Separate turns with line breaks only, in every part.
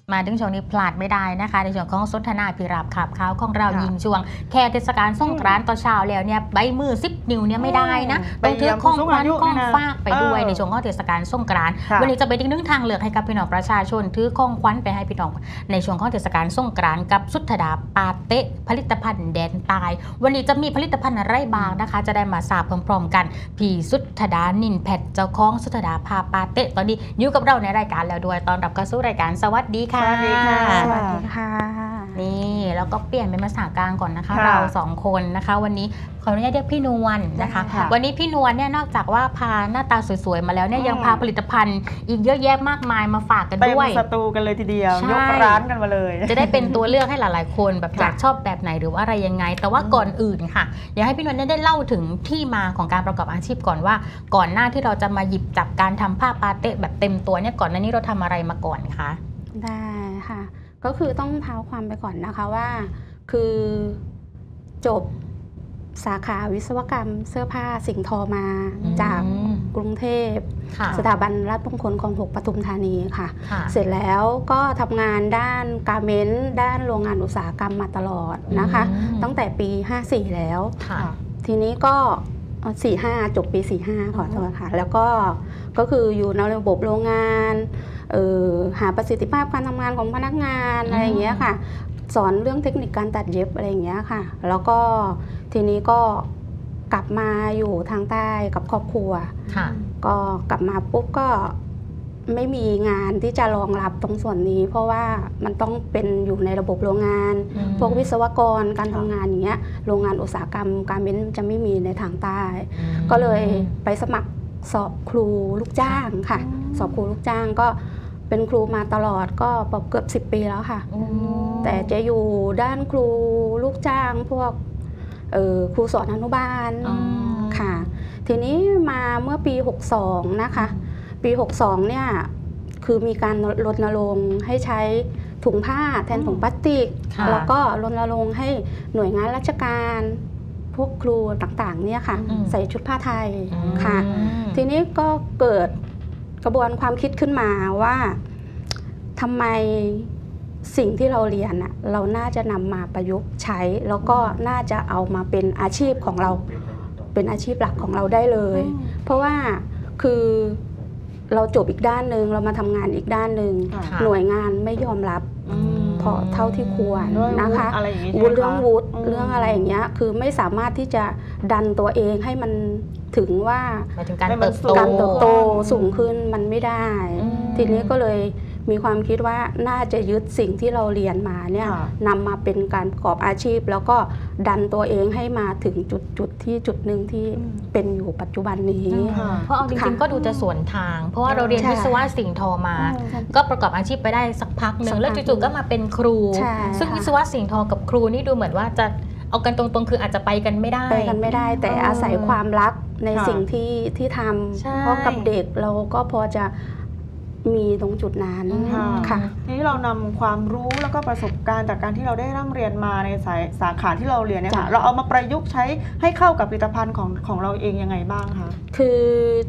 มาถึงช่วงนี้พลาดไม่ได้นะคะในช่วงของสนทนาพิราบขับเขาของเรายิงช่วงแค่เทศกาลสงกรานต์ต่อเช้าแล้วเนี่ยใบมือ10 นิ้วเนี่ยไม่ได้นะต้องถือของขวัญของฝากไปด้วยในช่วงของเทศกาลสงกรานต์วันนี้จะเป็นอีกหนึ่งทางเลือกให้กับพี่น้องประชาชนถือของขวัญไปให้พี่น้องในช่วงของเทศกาลสงกรานต์กับสุทธดาปาเต้ผลิตภัณฑ์แดนใต้วันนี้จะมีผลิตภัณฑ์อะไรบ้างนะคะจะได้มาทราบพร้อมๆกันพี่สุทธดานินแพทเจ้าของสุทธดาพาปาเต้ตอนนี้อยู่กับเราในรายการแล้วด้วยตอนรับเข้าสู่รายการสวัสดีค่ะ
สวัสดีค่ะ
สวัสดีค่ะ
นี่แล้วก็เปลี่ยนเป็นภาษากลางก่อนนะคะเรา2 คนนะคะวันนี้ขออนุญาตเรียกพี่นวลนะคะวันนี้พี่นวลเนี่ยนอกจากว่าพาหน้าตาสวยๆมาแล้วเนี่ยยังพาผลิตภัณฑ์อีกเยอะแยะมากมายมาฝากกันด้วย
เต็มสตูกันเลยทีเดียวยกร้านกันมาเลย
จะได้เป็นตัวเลือกให้หลายๆคนแบบอยากชอบแบบไหนหรือว่าอะไรยังไงแต่ว่าก่อนอื่นค่ะอยากให้พี่นวลได้เล่าถึงที่มาของการประกอบอาชีพก่อนว่าก่อนหน้าที่เราจะมาหยิบจับการทำผ้าปาเต้แบบเต็มตัวเนี่ยก่อนหน้านี้เราทำอะไรมาก่อนคะ
ได้ค่ะก็คือต้องเท้าความไปก่อนนะคะว่าคือจบสาขาวิศวกรรมเสื้อผ้าสิ่งทอมาจากกรุงเทพสถาบันราชมงคลคลอง 6ปทุมธานีค่ะเสร็จแล้วก็ทำงานด้านการเมนต์ด้านโรงงานอุตสาหกรรมมาตลอดนะคะตั้งแต่ปี54แล้วทีนี้ก็45จบปี45ขอโทษค่ะแล้วก็คืออยู่ในระบบโรงงานหาประสิทธิภาพการทำงานของพนักงานอะไรอย่างเงี้ยค่ะสอนเรื่องเทคนิคการตัดเย็บอะไรอย่างเงี้ยค่ะแล้วก็ทีนี้ก็กลับมาอยู่ทางใต้กับครอบครัวก็กลับมาปุ๊บก็ไม่มีงานที่จะรองรับตรงส่วนนี้เพราะว่ามันต้องเป็นอยู่ในระบบโรงงานพวกวิศวกรการทำงานอย่างเงี้ยโรงงานอุตสาหกรรมการเม้นจะไม่มีในทางใต้ก็เลยไปสมัครสอบครูลูกจ้างค่ะสอบครูลูกจ้างก็เป็นครูมาตลอดก็เกือบ10 ปีแล้วค่ะแต่จะอยู่ด้านครูลูกจ้างพวกครูสอนอนุบาลค่ะทีนี้มาเมื่อปี62นะคะปี62เนี่ยคือมีการรณรงค์ให้ใช้ถุงผ้าแทนถุงพลาสติกแล้วก็รณรงค์ให้หน่วยงานราชการพวกครูต่างๆเนี่ยค่ะใส่ชุดผ้าไทยค่ะทีนี้ก็เกิดกระบวนความคิดขึ้นมาว่าทำไมสิ่งที่เราเรียนเราน่าจะนำมาประยุกต์ใช้แล้วก็น่าจะเอามาเป็นอาชีพของเราเป็นอาชีพหลักของเราได้เลยเพราะว่าคือเราจบอีกด้านหนึ่งเรามาทำงานอีกด้านหนึ่งหน่วยงานไม่ยอมรับเพราะเท่าที่ควรนะคะเรื่องวุฒิเรื่องอะไรอย่างเงี้ยคือไม่สามารถที่จะดันตัวเองให้มันถึงว่า
การเติบโต
สูงขึ้นมันไม่ได้ทีนี้ก็เลยมีความคิดว่าน่าจะยึดสิ่งที่เราเรียนมาเนี่ยนำมาเป็นการประกอบอาชีพแล้วก็ดันตัวเองให้มาถึงจุดที่จุดหนึ่งที่เป็นอยู่ปัจจุบันนี้
เพราะเอาจริงๆก็ดูจะสวนทางเพราะว่าเราเรียนวิศวะสิ่งทอมาก็ประกอบอาชีพไปได้สักพักหนึ่งแล้วจู่ๆก็มาเป็นครูซึ่งวิศวะสิ่งทอกับครูนี่ดูเหมือนว่าจะเอากันตรงๆคืออาจจะไปกันไม่ได้
แต่อาศัยความรักในสิ่งที่ทำเพราะกับเด็กเราก็พอจะมีตรงจุดนั้นค่ะ
ทีนี้เรานำความรู้แล้วก็ประสบการณ์จากการที่เราได้ร่ำเรียนมาในสาขาที่เราเรียนเนี่ยค่ะเราเอามาประยุกต์ใช้ให้เข้ากับผลิตภัณฑ์ของเราเองยังไงบ้างคะ
คือ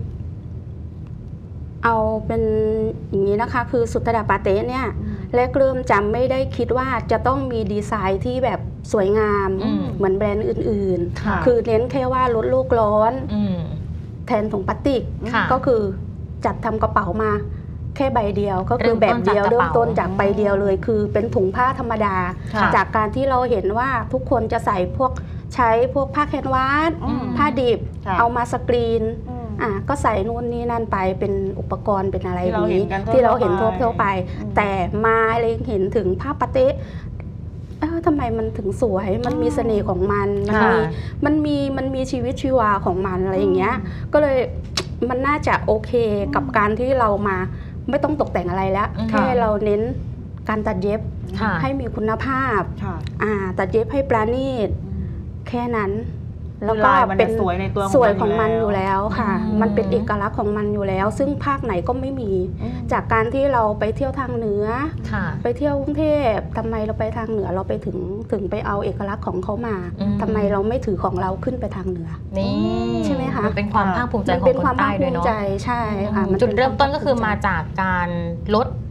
เอาเป็นอย่างนี้นะคะคือสุทธดาปาเต้เนี่ยแรกเริ่มจำไม่ได้คิดว่าจะต้องมีดีไซน์ที่แบบสวยงามเหมือนแบรนด์อื่นๆคือเน้นแค่ว่าลดโลกร้อนแทนถุงพลาสติกก็คือจัดทำกระเป๋ามาแค่ใบเดียวก็คือแบบเดียวเริ่มต้นจากใบเดียวเลยคือเป็นถุงผ้าธรรมดาจากการที่เราเห็นว่าทุกคนจะใส่ใช้พวกผ้าแคนวาสผ้าดิบเอามาสกรีนก็ใส่นู่นนี่นั่นไปเป็นอุปกรณ์เป็นอะไรอย่างนี้ที่เราเห็นทั่วไปแต่มาเลยเห็นถึงผ้าปาเต้ทำไมมันถึงสวยมันมีเสน่ห์ของมันมีชีวิตชีวาของมันอะไรอย่างเงี้ยก็เลยมันน่าจะโอเคกับการที่เรามาไม่ต้องตกแต่งอะไรแล้วแค่เราเน้นการตัดเย็บให้มีคุณภาพตัดเย็บให้ปราณีตแค่นั้นแล้วก็เป็นสวยของมันอยู่แล้วค่ะมันเป็นเอกลักษณ์ของมันอยู่แล้วซึ่งภาคไหนก็ไม่มีจากการที่เราไปเที่ยวทางเหนือไปเที่ยวกรุงเทพทำไมเราไปทางเหนือเราไปถึงไปเอาเอกลักษณ์ของเขามาทำไมเราไม่ถือของเราขึ้นไปทางเหนือ
นี่
ใช่ไหมคะ
มันเป็นความภาคภูมิใจของคนใต้ด้วยเนาะ
ใช่ค่ะ
จุดเริ่มต้นก็คือมาจากการลด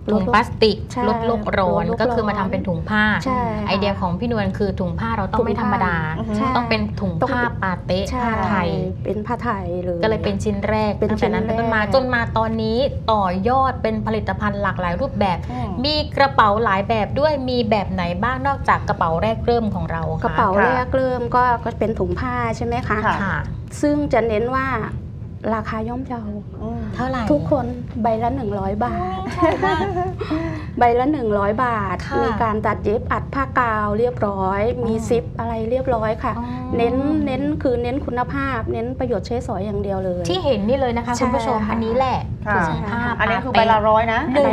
ถุงพลาสติก
ใช่
ลดโลกร้อน
ลดโลกร้อน
ก็คือมาทำเป็นถุงผ้า
ใช่ค่ะ
ไอเดียของพี่นวลคือถุงผ้าเราต้องไม่ธรรมดา
ใช่
ต้องเป็นถุงผ้าปาเต๊ะ
ใช่
ผ้าไทย
เป็นผ้าไทยเลย
ก็เลยเป็นชิ้นแรก
เป็น
ตั้งแต่นั้น
ชิ้
เป็น
นแรก
ต้นมาจนมาตอนนี้ต่อยอดเป็นผลิตภัณฑ์หลากหลายรูปแบบ
อืม
มีกระเป๋าหลายแบบด้วยมีแบบไหนบ้างนอกจากกระเป๋าแรกเริ่มของเราคะ
กระเป๋าแรกเริ่มก็เป็นถุงผ้าใช่ไหมคะ
ค่ะ
ค่ะ
ซึ่งจะเน้นว่าราคาย่อมเยา
อืม
เท่าไหร่
ทุกคนใบละ100 บาท ใบละ100 บาท
ค่ะ
มีการตัดเย็บอัดผ้ากาวเรียบร้อย มีซิปอะไรเรียบร้อยค่ะ
อ๋อ
เน้นคือเน้นคุณภาพ เน้นประโยชน์ใช้สอยอย่างเดียวเลย
ที่เห็นนี่เลยนะคะ
ใช่
คุณผู้ชม
ค่ะ
อันนี้แหละ
ค่ะ
ถุงผ้า
อันนี้คือ
ปา
ใบ
เต๊
ละ100นะ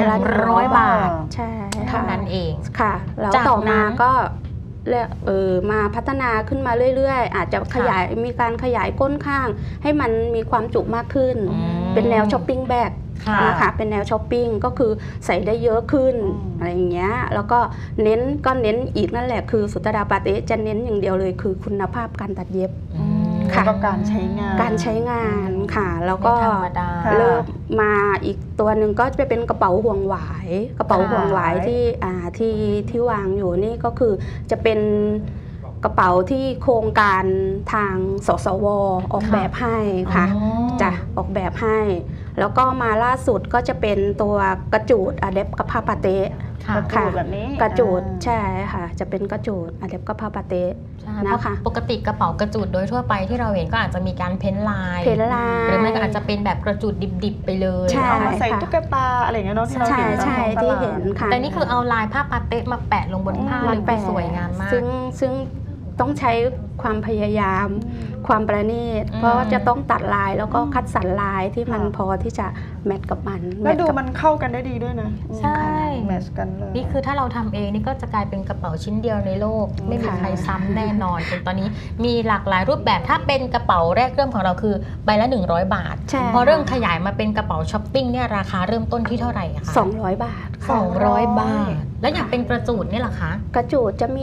100 บาท
ใช่
เท่า
ค่ะ
นั้นเอง
ค่ะ แล้ว
จาก
ต่อมา
นั้น
ก็มาพัฒนาขึ้นมาเรื่อยๆ อาจจะมีการขยายก้นข้าง ให้มันมีความจุมากขึ้น
อืม
เป็นแนวช้อปปิ้งแบ็ก
ค่ะ
นะคะเป็นแนวช้อปปิ้งก็คือใส่ได้เยอะขึ้น
อืม
อะไรอย่างเงี้ยแล้วก็เน้นอีกนั่นแหละคือสุตดาปาเต๊ะจะเน้นอย่างเดียวเลยคือคุณภาพการตัดเย็บ
อืม
ค่ะ
แล้วก็การใช้งาน
การใช้งานค่ะ แล้วก็
ไม่ธรรมดา
ค่ะ
เริ่มมาอีกตัวหนึ่งก็จะเป็นกระเป๋าห่วงหวายกระเป๋าห่วงหวายที่วางอยู่นี่ก็คือจะเป็นกระเป๋าที่โครงการทางสสวออกแบบให้ค่ะ
อ๋อ
จะออกแบบให้ แล้วก็มาล่าสุดก็จะเป็นตัวกระจูดอะเดปกับผ้าปาเต๊ะ
ค่ะ
กระจูดแบบนี้
กระจูด
อ่า
ใช่ค่ะ จะเป็นกระจูดอะเดปกับผ้าปาเต๊ะ
ใช่
นะคะ
เพราะปกติกระเป๋ากระจุดโดยทั่วไปที่เราเห็นก็อาจจะมีการเพ้นลาย
เพนลาย
หรือไม่ก็อาจจะเป็นแบบกระจุดดิบๆไปเลย
ใช่
เอามาใส่
ค่ะ
ตุ๊กตาอะไรอย่างเงี้ยเนาะที่เรา
ใช่
เห็น
ใช่
ตามท้องต
ที่
ลาด
เห็นค่ะ
แต่นี่คือเอาลายผ้าปาเต๊ะมาแปะลงบนผ้า
มั
เลย
แปล
สวยงามมาก
ซึ่งต้องใช้ความพยายาม ความประณีต
อืม
เพราะว่าจะต้องตัดลายแล้วก็คัดสรรลายที่มัน
ค่ะ
พอที่จะแมทกับมัน
แล้วดู
ทกับ
มันเข้ากันได้ดีด้วยนะ
ใช่
แมทช์กันเลย
นี่คือถ้าเราทำเองนี่ก็จะกลายเป็นกระเป๋าชิ้นเดียวในโลก ไม่มี
ค่ะ
ใครซ้ำแน่นอนจนตอนนี้มีหลากหลายรูปแบบถ้าเป็นกระเป๋าแรกเริ่มของเราคือใบละ100 บาท
ใช่
พอเริ่มขยายมาเป็นกระเป๋าช้อปปิ้งเนี่ยราคาเริ่มต้นที่เท่าไหร่คะ
200 บาทค่ะ
200 บาท แล้วอย่างเป็นกระจูดเนี่ยล่ะคะ
กระจูดจะมี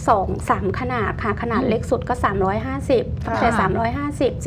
2-3 ขนาดค่ะ ขนาดเล็กสุดก็ 350ตั้งแต่
ค่ะ
350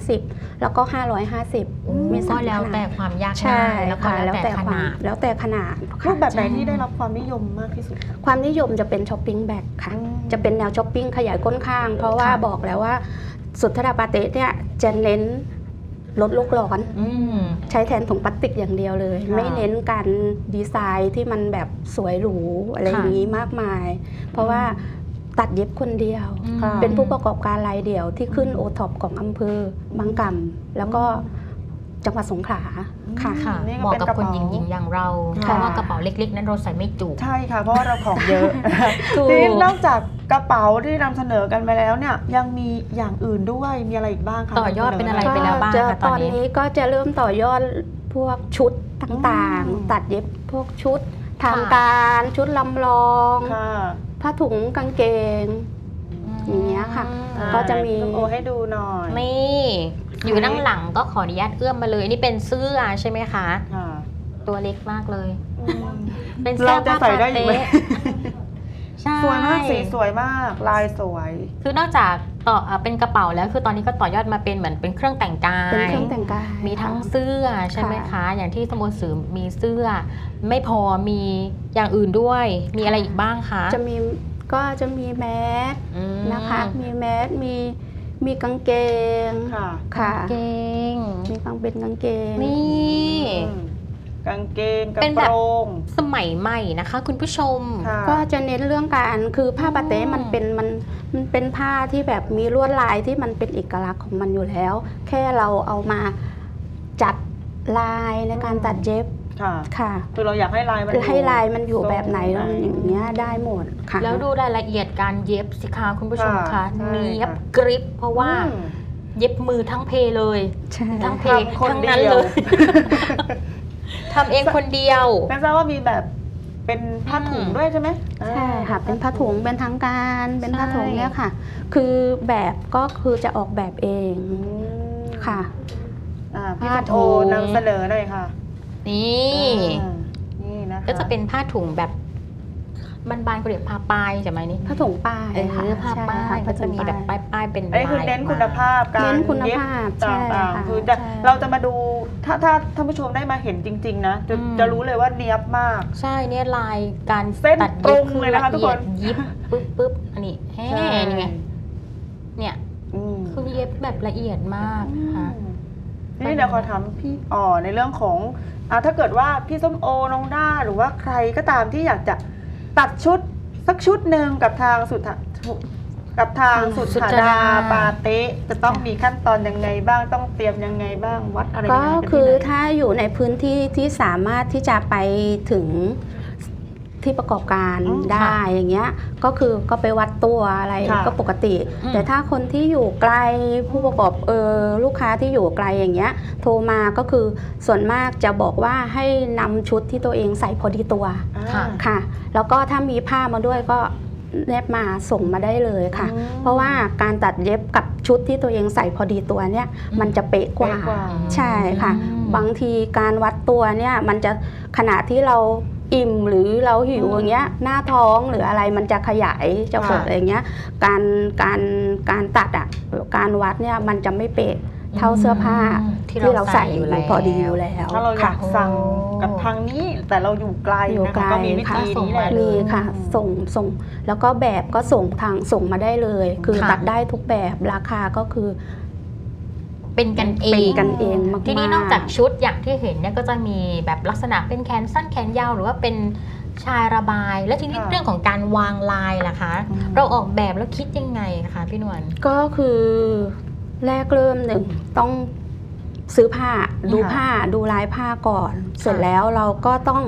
450 แล้วก็ 550 มี
ก็
สาม
แล้ว
ขนาด
แต่ความยาก
ใช่
ง่ายแล้วก็
ค่ะ
แล้วแต่ขนาด
แล้วแต่ขนาดค่ะ
รูปแบบไหน
ใช่
ที่ได้รับความนิยมมากที่สุดคะ
ความนิยมจะเป็นช้อปปิ้งแบ็คค่ะ
อืม
จะเป็นแนวช้อปปิ้งขยายก้นข้าง เพราะว่า
ค่ะ
บอกแล้วว่าสุทธาปาเต๊ะเนี่ยจะเน้นลดโลกร้อน
อืม
ใช้แทนถุงพลาสติกอย่างเดียวเลย
ค่ะ
ไม่เน้นการดีไซน์ที่มันแบบสวยหรูอะไรอย่างนี้มากมาย เพราะว่าตัดเย็บคนเดียว
ค่ะ
เป็นผู้ประกอบการรายเดียวที่ขึ้นโอท็อปของอำเภอบางกำแล้วก็จังหวัดสงขลาค่ะ
ค่ะ
นี่ก็
เหมาะ
เป็น
กับ
กระ
คน
เป๋า
หญิงๆอย่างเรา
ค่ะ
เพราะว่ากระเป๋าเล็กๆ นั้นเราใส่ไม่จุ
ใช่ค่ะ เพราะว่าเราของเยอะ
ถูก
ทีนี้นอกจากกระเป๋าที่นำเสนอกันไปแล้วเนี่ยยังมีอย่างอื่นด้วยมีอะไรอีกบ้างคะ
ต่อยอดเป็นอะไร ไปแล้วบ้าง
จะ
คะตอนนี้
ก็จะเริ่มต่อยอดพวกชุดต่าง
อืม
ๆ ตัดเย็บพวกชุดทางการชุดลำลอง
ค่ะ
ผ้าถุงกางเกง อย่างเงี้ยค่ะ
อ่า
ก็จะมี
โอให้ดูหน่อย
นี่อยู่ด้านหลังก็ขออนุญาตเอื้อมมาเลยนี่เป็นเสื้อใช่ไหมคะ
ค่ะ
ตัวเล็กมากเลย
อืม
เป็นเสื้อ
เราจะ
ผ้า
ใส่
ปา
ได้อยู่ไหม
เต๊ะใช่
สวยมากสีสวยมากลายสวย
คือนอกจากเป็นกระเป๋าแล้วคือตอนนี้ก็ต่อยอดมาเป็นเหมือนเป็นเครื่องแต่งกาย
เป็นเครื่องแต่งกาย
มีทั้งเสื้อใช่ไหมคะ อย่างที่สโมสรมีเสื้อ ไม่พอมีอย่างอื่นด้วย มีอะไรอีกบ้างคะ
จะมีแมส
อืม
นะคะ มีแมสมีกางเกง
ค่ะ
ค่ะ
เก่ง
มีเป็นกางเกง
นี่
อืมกางเกงกระ
เป็น
โป
แบบ
รง
สมัยใหม่นะคะ คุณผู้ชม
ค่ะ
ก็จะเน้นเรื่องการคือผ้าปาเต๊ะมันเป็นผ้าที่แบบมีลวดลายที่มันเป็นเอกลักษณ์ของมันอยู่แล้ว แค่เราเอามาจัดลายในการตัดเย็บ
ค่ะ
ค่ะ
คือเราอยากให้ลายมัน
ให้ลายมันอยู่แบบไหน
ทรง
อย่างเงี้ยได้หมดค่ะ
แล้วดูรายละเอียดการเย็บสิคะคุณผู้ชม
ค่ะ
คะ
ใช่
เนียบ
ค่ะ
กริบเพราะว่า
อืม
เย็บมือทั้งเพเลย
ใช่
ทั้งเพ
ทำคน
ทั้ง
เดี
นั้น
ยว
เลยทำเองคนเดียว
แม่ทราบว่ามีแบบเป็นผ้าถุงด้วยใช่ไหม
ใช่ค่ะเป็นผ้าถุงเป็นทางการเป็นผ้าถุง
ใช่
เนี่ยค่ะ คือแบบก็คือจะออกแบบเอง
อืม
ค่ะ
พี่
ผ้า
ส้ม
ถุ
โอง นำเสนอหน่อยค่ะ
นี่
อ่านี่นะคะ
ก็จะเป็นผ้าถุงแบบบานๆก็เรียกผ้าป้ายใช่ไหมนี่
ผ้าถุงป้าย
ผ้า
ค่ะ
ป้าย
ใช่
ก็จะมีแบบป้ายๆเป็น
อันนี้คือ
ลาย
เน้น
ออก
คุ
มา
ณภาพการ
เน้นคุณภาพ
เย็บ
ใช่
ต่าง
ค่ะ
ๆคือจะ
ใช่
เราจะมาดูถ้าท่านผู้ชมได้มาเห็นจริงๆนะจะรู้เลยว่าเนียบมาก
ใช่เนี่ยลายการ
เส้น
ตัด
ตรง
คือ
เลยนะคะทุกคน
ยิบปึ๊บอันนี้นี่ไงเนี่ยคือเย็บแบบละเอียดมากค่ะ
นี่เดี๋ยวขอถามพี่ในเรื่องของถ้าเกิดว่าพี่ส้มโอน้องด้าหรือว่าใครก็ตามที่อยากจะตัดชุดสักชุดหนึ่งกับทางสุธาดาปาเต๊ะจะต้องมีขั้นตอนยังไงบ้างต้องเตรียมยังไงบ้างวัดอะไรยังไง
ก็คือถ้าอยู่ในพื้นที่ที่สามารถที่จะไปถึงที่ประกอบการได้อย่างเงี้ยก็ไปวัดตัวอะไรก็ปกติแต่ถ้าคนที่อยู่ไกลผู้ประกอบลูกค้าที่อยู่ไกลอย่างเงี้ยโทรมาก็คือส่วนมากจะบอกว่าให้นำชุดที่ตัวเองใส่พอดีตัวค่ะแล้วก็ถ้ามีผ้ามาด้วยก็เย็บมาส่งมาได้เลยค่ะเพราะว่าการตัดเย็บกับชุดที่ตัวเองใส่พอดีตัวเนี่ยมันจะเป๊ะกว่าใช่ค่ะบางทีการวัดตัวเนี่ยมันจะขณะที่เราอิ่มหรือเราหิวอย่างเงี้ยหน้าท้องหรืออะไรมันจะขยายจะหดอะไรเงี้ยการตัดการวัดเนี่ยมันจะไม่เป๊ะเท่าเสื้อผ้าที่เราใส่อยู่พอดีอยู่แล้ว
ถ้าเราอยากสั่งกับทางนี้แต่เราอยู่ไกลนะคะก็มีวิธีนี้แหละ
มีค่ะส่งแล้วก็แบบก็ส่งมาได้เลยคือตัดได้ทุกแบบราคาก็คือ
เป็นกันเอง
มากๆ
ทีนี้นอกจากชุดอย่างที่เห็นเนี่ยก็จะมีแบบลักษณะเป็นแขนสั้นแขนยาวหรือว่าเป็นชายระบายและทีนี้เรื่องของการวางลายล่ะคะเราออกแบบแล้วคิดยังไงคะพี่นวล
ก็คือแรกเริ่มหนึ่งต้องซื้อผ้าดูลายผ้าก่อนเสร็จแล้วเราก็ต้อง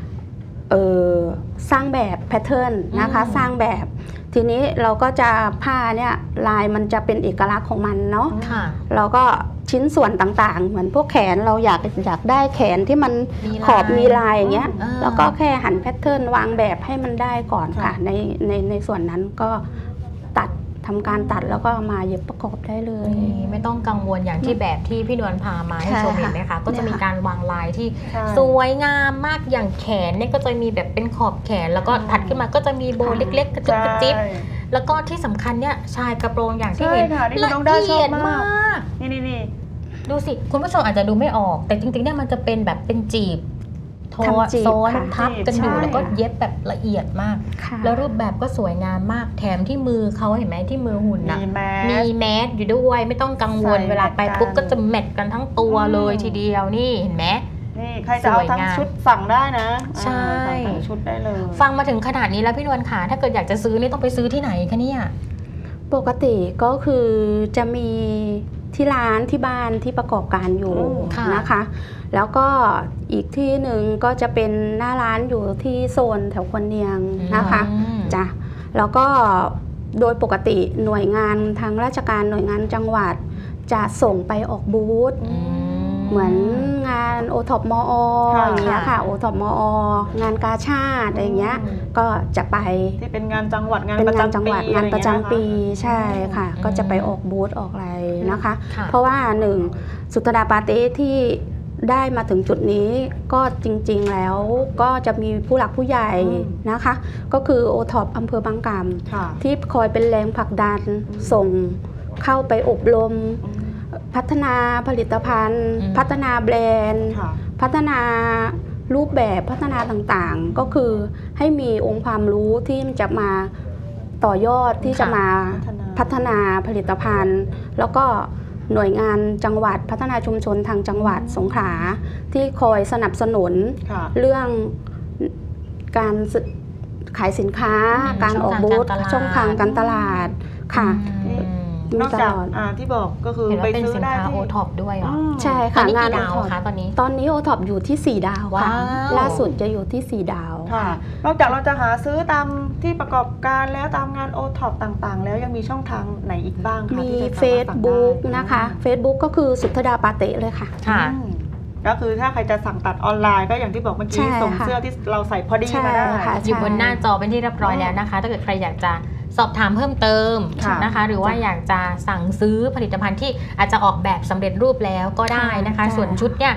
สร้างแบบแพทเทิร์นนะคะสร้างแบบทีนี้เราก็จะผ้าเนี่ยลายมันจะเป็นเอกลักษณ์ของมันเนาะเราก็ชิ้นส่วนต่างๆเหมือนพวกแขนเราอยากได้แขนที่มันขอบมีลายอย่างเงี้ยแล้วก็แค่หันแพทเทิร์นวางแบบให้มันได้ก่อนค่ะในส่วนนั้นก็ทำการตัดแล้วก็มาเย็บประกอบได้เลย
ไม่ต้องกังวลอย่างที่แบบที่พี่นวลพามาให้ชมเห็นไหมคะก็จะมีการวางลายที่สวยงามมากอย่างแขนเนี่ยก็จะมีแบบเป็นขอบแขนแล้วก็ถัดขึ้นมาก็จะมีโบเล็กๆกระจุกกระจิ๊บแล้วก็ที่สำคัญเนี่ยชายกระโปรงอย่างที่เห็นละเอียดมาก
นี่
ดูสิคุณผู้ชมอาจจะดูไม่ออกแต่จริงๆเนี่ยมันจะเป็นแบบเป็นจีบซ้อนทับกันอยู่แล้วก็เย็บแบบละเอียดมากแล้วรูปแบบก็สวยงามมากแถมที่มือเขาเห็นไหมที่มือหุ่นนะมีแมสอยู่ด้วยไม่ต้องกังวลเวลาไปปุ๊บก็จะแมทกันทั้งตัวเลยทีเดียวนี่เห็นไหม
นี่ใครจะเอาทั้งชุดสั่งได้นะ
ใช่
ทั้งชุดได้เลย
ฟังมาถึงขนาดนี้แล้วพี่นวลค่ะถ้าเกิดอยากจะซื้อนี่ต้องไปซื้อที่ไหนคะเนี่ย
ปกติก็คือจะมีที่ร้านที่บ้านที่ประกอบการอยู่นะคะแล้วก็อีกที่หนึ่งก็จะเป็นหน้าร้านอยู่ที่โซนแถวควนเนียงนะคะจ้ะแล้วก็โดยปกติหน่วยงานทางราชการหน่วยงานจังหวัดจะส่งไปออกบูธเหมือนงานโอท็อปมออย่างเงี้ยค่ะโอท็อปมองานกาชาติอะไรเงี้ยก็จะไป
ที่เป็นงานจังหวัดงาน
ประจำปีใช่ค่ะก็จะไปออกบูธออกอะไรนะคะเพราะว่าหนึ่งสุทธาดาปาเต้ที่ได้มาถึงจุดนี้ก็จริงๆแล้วก็จะมีผู้หลักผู้ใหญ่นะคะก็คือโอท็อปอำเภอบางกำที่คอยเป็นแรงผลักดันส่งเข้าไปอบรมพัฒนาผลิตภัณฑ์พัฒนาแบรนด์พัฒนารูปแบบพัฒนาต่างๆก็คือให้มีองค์ความรู้ที่จะมาต่อยอดที่จะมาพัฒนาผลิตภัณฑ์แล้วก็หน่วยงานจังหวัดพัฒนาชุมชนทางจังหวัดสงขลาที่คอยสนับสนุนเรื่องการขายสินค้าการออกบูธช่องทางการตลาดค่ะ
นอกจากที่บอกก็คือไปซื้อได้ที่
โอท็อปด้วยเหรอ
ใช่ค่ะ
งานโอท็อปค่ะตอน
นี้โอท็อปอยู่ที่4 ดาวค่ะล่าสุดจะอยู่ที่4 ดาว
ค่ะนอกจากเราจะหาซื้อตามที่ประกอบการแล้วตามงานโอท็อปต่างๆแล้วยังมีช่องทางไหนอีกบ้างคะ
มี Facebook นะคะ Facebook ก็คือสุทธาดาปาเต้เลยค่ะ
ก็คือถ้าใครจะสั่งตัดออนไลน์ก็อย่างที่บอกเมื่อกี้ส่งเสื้อที่เราใส่พอดีมาได้
อยู่บนหน้าจอเป็นที่เรียบร้อยแล้วนะคะถ้าเกิดใครอยากจะสอบถามเพิ่มเติมนะคะหรือว่าอยากจะสั่งซื้อผลิตภัณฑ์ที่อาจจะออกแบบสำเร็จรูปแล้วก็ได้นะคะส่วนชุดเนี่ย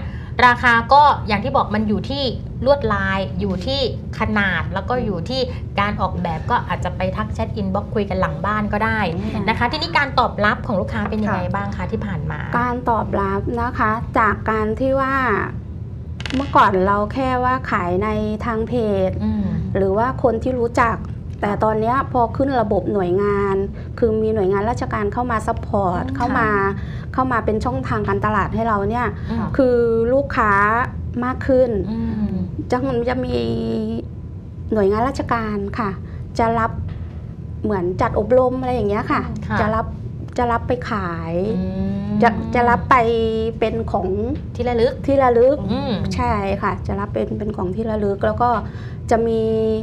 ราคาก็อย่างที่บอกมันอยู่ที่ลวดลายอยู่ที่ขนาดแล้วก็อยู่ที่การออกแบบก็อาจจะไปทักแชทอินบ็อกซ์คุยกันหลังบ้านก็ได้นะคะทีนี้การตอบรับของลูกค้าเป็นยังไงบ้างคะที่ผ่านมา
การตอบรับนะคะจากการที่ว่าเมื่อก่อนเราแค่ว่าขายในทางเพจหรือว่าคนที่รู้จักแต่ตอนนี้พอขึ้นระบบหน่วยงานคือมีหน่วยงานราชการเข้ามาซัพพอร์ตเข้ามาเป็นช่องทางการตลาดให้เราเนี่ยคือลูกค้ามากขึ้นจะมีหน่วยงานราชการค่ะจะรับเหมือนจัดอบรมอะไรอย่างเงี้ยค่ะจะรับไปขายจะรับไปเป็นของ
ที่ระลึก
ใช่ค่ะจะรับเป็นของที่ระลึกแล้วก็จะมี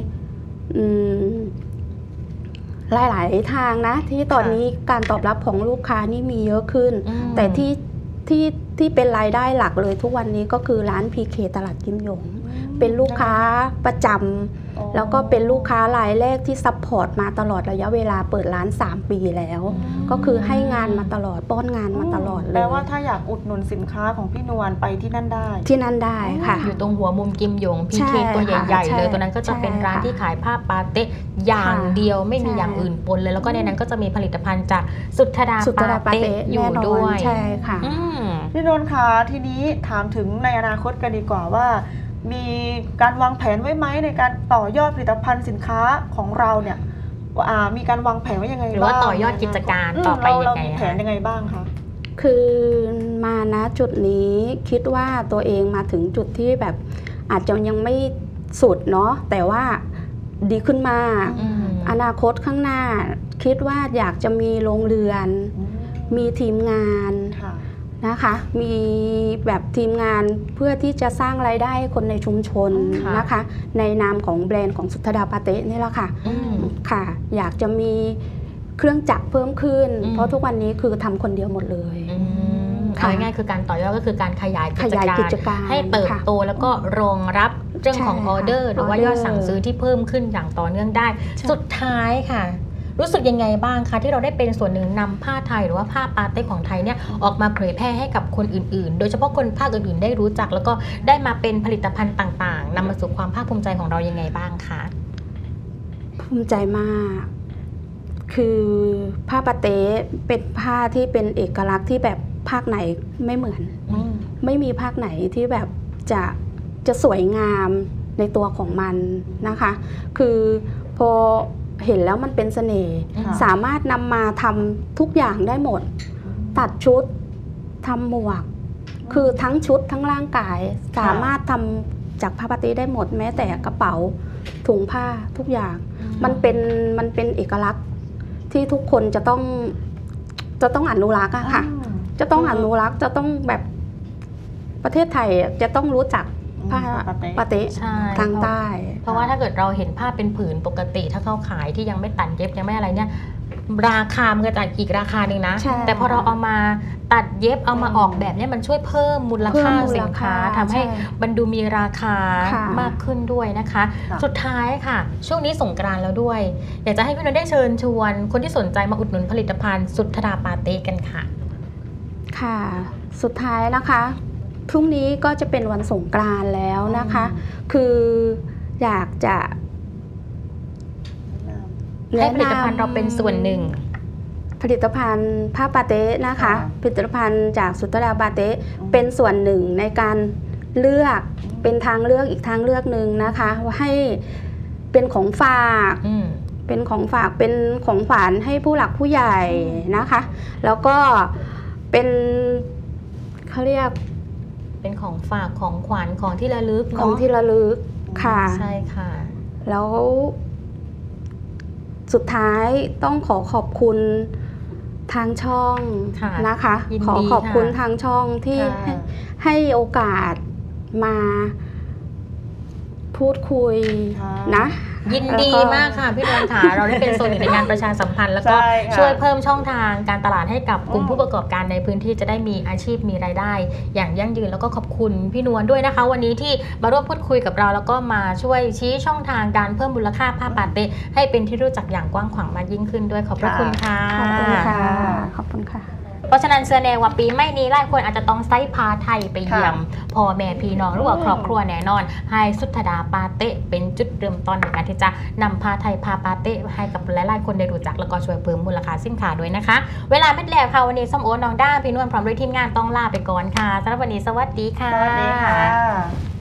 หลายทางนะที่ตอนนี้การตอบรับของลูกค้านี่มีเยอะขึ้นแต่ที่เป็นรายได้หลักเลยทุกวันนี้ก็คือร้าน PK ตลาดกิมหยงเป็นลูกค้าประจำแล้วก็เป็นลูกค้ารายแรกที่ซัพพอร์ตมาตลอดระยะเวลาเปิดร้าน3 ปีแล้วก็คือให้งานมาตลอดป้อนงานมาตลอดเลย
แปลว่าถ้าอยากอุดหนุนสินค้าของพี่นวลไปที่นั่นได้
ค่ะ
อยู่ตรงหัวมุมกิมหยง PK ตัวใหญ่ๆเลยตัวนั้นก็จะเป็นร้านที่ขายผ้าปาเต้อย่างเดียวไม่มีอย่างอื่นปนเลยแล้วก็ในนั้นก็จะมีผลิตภัณฑ์จากสุทธดาปาเต้อยู่ด้วย
ใช่ค่ะ
พี่นวลคะทีนี้ถามถึงในอนาคตกันดีกว่าว่ามีการวางแผนไว้ไหมในการต่อยอดผลิตภัณฑ์สินค้าของเราเนี่ยมีการวางแผนไว้ยังไงบ้าง
หรือว่าต่อยอดกิจการต่อไปยังไง
เรามีแผนยังไงบ้างคะ
คือมาณจุดนี้คิดว่าตัวเองมาถึงจุดที่แบบอาจจะยังไม่สุดเนาะแต่ว่าดีขึ้นมากอนาคตข้างหน้าคิดว่าอยากจะมีโรงเรือนมีทีมงานนะคะมีแบบทีมงานเพื่อที่จะสร้างรายได้ให้คนในชุมชนนะคะในนามของแบรนด์ของสุทธดาปาเต้นี่แหละค่ะค่ะอยากจะมีเครื่องจักรเพิ่มขึ้นเพราะทุกวันนี้คือทำคนเดียวหมดเลย
ง่ายๆคือการต่อยอดก็คือการขยายกิจการให้เติบโตแล้วก็รองรับเรื่องของออเดอร์หรือว่ายอดสั่งซื้อที่เพิ่มขึ้นอย่างต่อเนื่องได้สุดท้ายค่ะรู้สึกยังไงบ้างคะที่เราได้เป็นส่วนหนึ่งนำผ้าไทยหรือว่าผ้าปาเต้ของไทยเนี่ยออกมาเผยแพร่ให้กับคนอื่นๆโดยเฉพาะคนภาคอื่นๆได้รู้จักแล้วก็ได้มาเป็นผลิตภัณฑ์ต่างๆนำมาสู่ความภาคภูมิใจของเรายังไงบ้างคะ
ภูมิใจมากคือผ้าปาเต้เป็นผ้าที่เป็นเอกลักษณ์ที่แบบภาคไหนไม่เหมือนไม่มีภาคไหนที่แบบจะสวยงามในตัวของมันนะคะคือพอเห็นแล้วมันเป็นเสน่ห์สามารถนำมาทำทุกอย่างได้หมดตัดชุดทำหมวกคือทั้งชุดทั้งร่างกายสามารถทำจากผ้าปาเต้ได้หมดแม้แต่กระเป๋าถุงผ้าทุกอย่างมันเป็นเอกลักษณ์ที่ทุกคนจะต้องอนุรักษ์ค่ะจะต้องอนุรักษ์จะต้องแบบประเทศไทยจะต้องรู้จักผ้าปาเต้ทางใต้
เพราะว่าถ้าเกิดเราเห็นผ้าเป็นผืนปกติถ้าเขาขายที่ยังไม่ตัดเย็บยังไม่อะไรเนี่ยราคามันก็จะอีกราคาหนึ่งนะแต่พอเราเอามาตัดเย็บเอามาออกแบบนี้มันช่วยเพิ่มมูลค่าสินค้าทำให้มันดูมีราคามากขึ้นด้วยนะคะสุดท้ายค่ะช่วงนี้สงกรานต์แล้วด้วยอยากจะให้พี่นนท์ได้เชิญชวนคนที่สนใจมาอุดหนุนผลิตภัณฑ์สุทธดาปาเต้กันค่ะ
ค่ะสุดท้ายนะคะพรุ่งนี้ก็จะเป็นวันสงกรานต์แล้วนะคะคืออยากจะ
ให้ผลิตภัณฑ์เราเป็นส่วนหนึ่ง
ผลิตภัณฑ์ผ้าปาเต้นะคะผลิตภัณฑ์จากสุทธดาปาเต้เป็นส่วนหนึ่งในการเลือกเป็นทางเลือกอีกทางเลือกหนึ่งนะคะว่าให้เป็นของฝากเป็นของฝากเป็นของขวัญให้ผู้หลักผู้ใหญ่นะคะแล้วก็เป็นเขาเรียก
เป็นของฝากของขวัญของที่ระลึก
ของที่ระลึกค่ะ
ใช่ค่ะ
แล้วสุดท้ายต้องขอบคุณทางช่องนะคะขอบคุณทางช่องที่ให้โอกาสมาพูดคุยนะ
ยินดีมากค่ะพี่นวลค่ะเราได้เป็นส่วนหนึ่งในการประชาสัมพันธ์แล้วก็ช่วยเพิ่มช่องทางการตลาดให้กับกลุ่มผู้ประกอบการในพื้นที่จะได้มีอาชีพมีรายได้อย่างยั่งยืนแล้วก็ขอบคุณพี่นวลด้วยนะคะวันนี้ที่มาร่วมพูดคุยกับเราแล้วก็มาช่วยชี้ช่องทางการเพิ่มมูลค่าผ้าปาเต้ให้เป็นที่รู้จักอย่างกว้างขวางมากยิ่งขึ้นด้วยขอบพระคุณค่ะ
ขอบคุณค่ะขอบคุณค่ะ
เพราะฉะนั้นเสื้อแนว่าปีไม่นี้หลายคนอาจจะต้องใส่ผ้าไทยไปเยี่ยมพ่อแม่พี่น้องหรือว่าครอบครัวแน่นอนให้สุทธดาปาเต้เป็นจุดเริ่มต้นในการที่จะนำผ้าไทยผ้าปาเต้ให้กับหลายๆคนได้รู้จักแล้วก็ช่วยเพิ่มมูลค่าสินค้าด้วยนะคะเวลาไม่แล้วค่ะวันนี้ส้มโอน้องด้าพี่นวลพร้อมด้วยทีมงานต้องลาไปก่อนค่ะสำหรับวันนี้สวัสดีค่ะ
สวัสดีค่ะ